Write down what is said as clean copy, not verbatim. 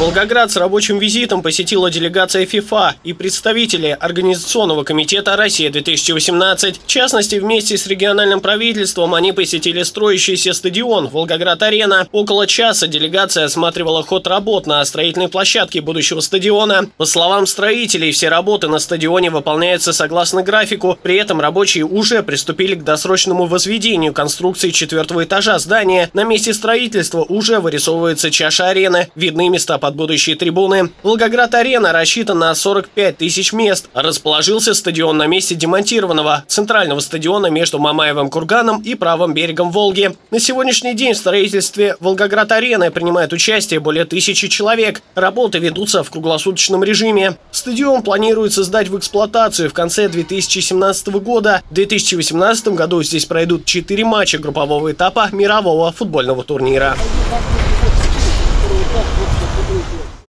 Волгоград с рабочим визитом посетила делегация ФИФА и представители Организационного комитета «Россия-2018». В частности, вместе с региональным правительством они посетили строящийся стадион «Волгоград-Арена». Около часа делегация осматривала ход работ на строительной площадке будущего стадиона. По словам строителей, все работы на стадионе выполняются согласно графику. При этом рабочие уже приступили к досрочному возведению конструкции 4-го этажа здания. На месте строительства уже вырисовывается чаша арены. Видны места под будущие трибуны. Волгоград-Арена рассчитан на 45 тысяч мест. Расположился стадион на месте демонтированного центрального стадиона между Мамаевым курганом и правым берегом Волги. На сегодняшний день в строительстве Волгоград-Арены принимает участие более 1000 человек. Работы ведутся в круглосуточном режиме. Стадион планируется сдать в эксплуатацию в конце 2017 года. В 2018 году здесь пройдут 4 матча группового этапа мирового футбольного турнира.